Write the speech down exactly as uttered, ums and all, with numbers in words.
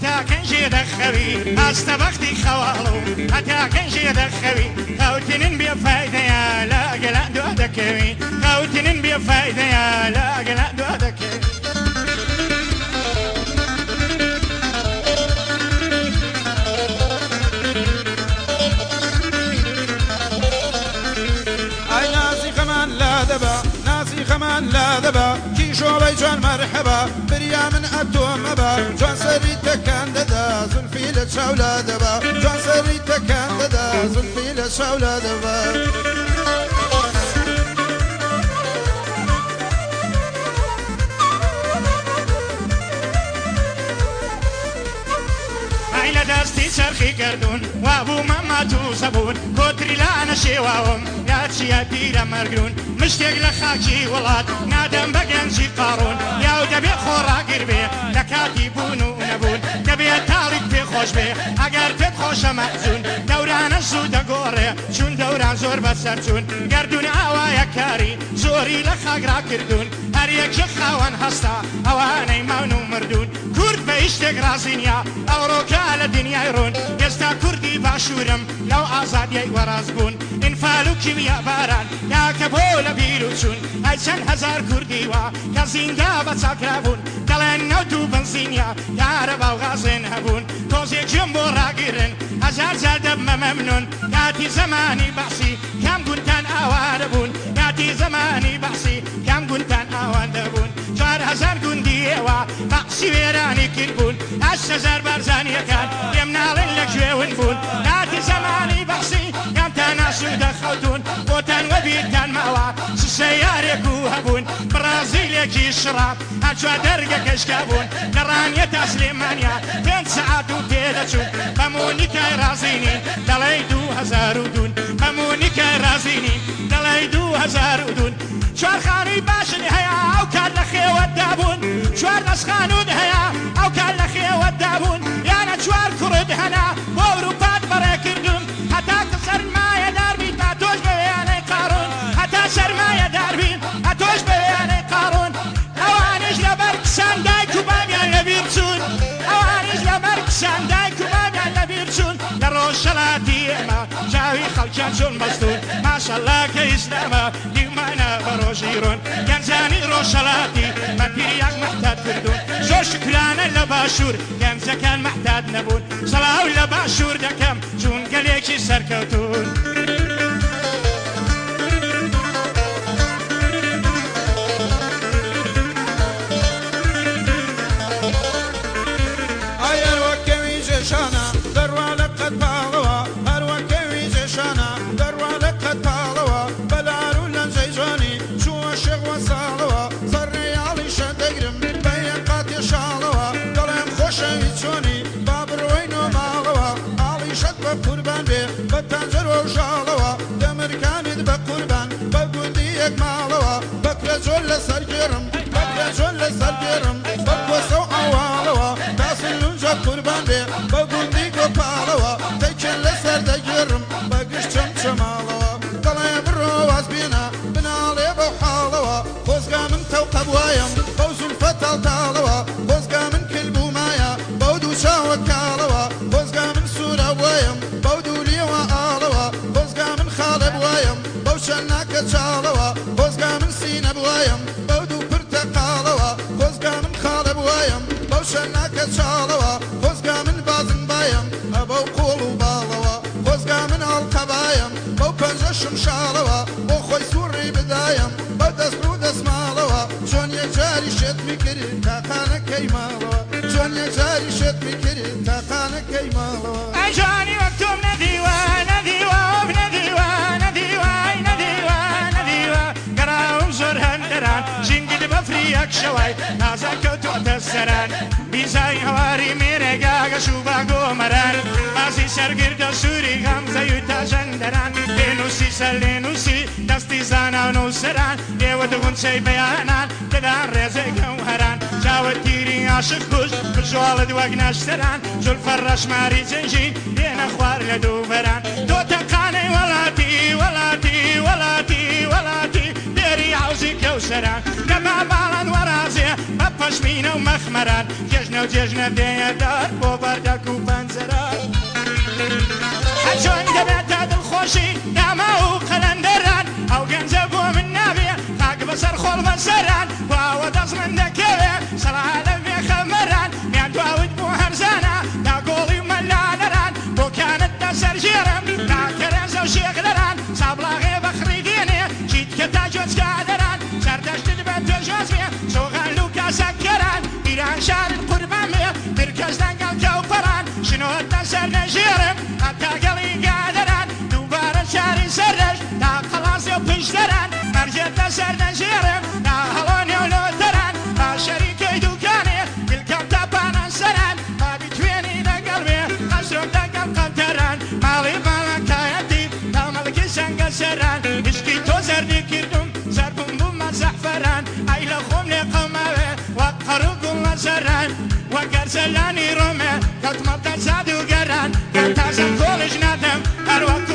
هتا كنجي دخوي استبختي خوالو هتا كنجي دخوي خوتنين بفايدة يا لا قلا دو دكوي خوتنين بفايدة يا لا قلا دو دكوي خمان لا دبا كيشو بيجان مرحبا بريا من أدوم مبا جان سريتا كان ددا زلفي لتشاولا دبا جان سريتا كان ددا زلفي لتشاولا دبا عيلة داستي سرخي قردون وابو ماماتو سبون كوتري لانا شيواهم ياتشي يا بيرا مرقرون مشتاق لخاكي ولاد نادم بقنجي قارون ياو دبي خورا قربي لكاتي بونو نبون دبي تالك في خوش بي اگر تب خوش محزون دوران الزودة قوري شون دوران زور بسرتون قردون آوايا كاري زوري لخاق را كردون هر يك خاوان هستا اواني مونو مردون كرد بيشتاق رازينيا اوروكا لدنيا يرون يستا كردي باشورم لو آزاد يي ورازبون انفالو كيميا باران يا كبول بيروچون ای چند هزار کردی و کزینگا بچاکرابون دلن نوتو بنزینیا یار باو غازن هبون توزی جنبو راگیرن هزار زردب ممنون یاتی زمانی بحثی کم گونتن آوار بون یاتی زمانی بحثی کم گونتن آوار بون چار هزار گوندی و بحثی ویرانی کربون هشت هزار برزانی کن یمنالن لکوون بون یاتی زمانی بحثی کم تناسو دخوتون بوتن و بیتن موا سيارك وهبون برازيليا كي شراب هجوا درجة كشكابون نرانيا تسليمانيا بين ساعات وتيلتشون بمونيكا رازيني دلايدو هزار ودون بمونيكا رازيني دلايدو هزار ودون شوار خاني باشن هيا او كان لخي ودابون شوار نسخانون هيا او كان لخي ودابون يانا شوار كرد هنا بورو بات براكردون حتى كسر ما يدار بيت ما توش بياني قارون حتى سر ما يدار بيت ما توش بياني قارون اوانيش لبرك ساندايك وباميان لبيرسون اوانيش لبرك ساندايك وباميان لبيرسون لروشلاتي ما جاوي خلقان شون مستون ما شاء الله كإسلاما ديمانا بروشيرون كنزاني روشلاتي ما بيرياك محتاج كردون زور شكرانا لباشور كنزا كان محتاج نبون صلاة لباشور دكم جون قليكي سركوتون قربان به بتنجر و جالوا دمر کامید به قربان بگوندی یک مالوا بکر جل سرگرم بکر جل سرگرم بکوسو اوالوا تاسلونجا قربان به بگوندی گپالوا تکل سردگرم بگش چم چمالوا دلای برواز بینا بنالی بحالوا خوزگا من توقب وایم خوزون فتال تالوا خوزگا من کلبو مایا بودو شاوکالوا خوزگا من سورا وایم بودولي وآلوا بوزقا من خالب وايم بوشناك تشالوا بوزقا من سينب وايم بودو برتقالوا بوزقا من خالب وايم بوشناك تشالوا بوزقا من بازن بايم ابو قولو بالوا بوزقا من القبايم بو كنجا شمشالوا بو خوي سوري بدايم بو دسبرو دسمالوا جون يجاري شت مكري تاقانا كيمالوا جون يجاري شت مكري تاقانا كيمالوا اجاني وقتهم نديوا نديوا بنديوا نديوا نديوا نديوا قراهم زور هندران جنقد بفريك شواي نازك وتوت السران بيزاي هواري ميرقا شوبا قومران بازي سرقرد سوري غمزة يتا جندران لنوسي سلنوسي دستي زانا ونوسران ديوة غنسي بيانان تدان رزق وهران جاوة تيري عاشق كوش بالجوال دوق ناشتران جل فرش ماري زنجين دينا خوار لدو بران دو تقاني ولاتي ولاتي ولاتي ولاتي ديري عوزي كوسران قبع بالان ورازي پەشمینە و مەخمەران جێژنە و جێژنە دێدار بۆ بەردەک و پەنجەران هەچۆن دەبێتە دڵخۆشی داما و قەلەندەران ئەو گەنجە بۆ من نابێ خاک بەسەر خۆڵ بەسەران باوە دەست من دەکەوێ سەڵا لە بێخەمەران میان دواوت بۆ هەرزانە دا گۆڵی مەلالەران بۆ کانت دەسەر ژێرم ناکەرێنزە و شێغلەران سابڵاغێ بەخڕی دێنێ چیت کە تا جۆچکادەران سەردەشتت بە تۆژۆز بێ سۆغان و کاسەکەران ئیران شارت قوربان بێ ترکەس دەنگەڵ کەوپەران شنۆت دەسەر نەژێرم هەتا گەڵی گادەران دووبارە شاری سەرش تا قەڵاسێ و پشتەران هەرجێت دەسەر نەژێرم تا هەڵۆنێ و لۆتەران تا شەریکەی دووکانێ دلکەم تاپانە سەران تا بیتوێنی لەگەڵ بێ قەسرۆک دەگەڵ قەتەران ماڵی باڵەکایەتی تا مەڵکی سەنگە سەران عشقی تۆ زەردی کردم زەربم بوومە زەحفەران ئەی لە خۆم لێ قەوماوێ وەک قەڕ و گوڵ لە سەران وەک گەرزەلانی ڕۆمێ کەوتمە دەرزاد و گەران کە تازە کۆڵش نادەم هەر وەک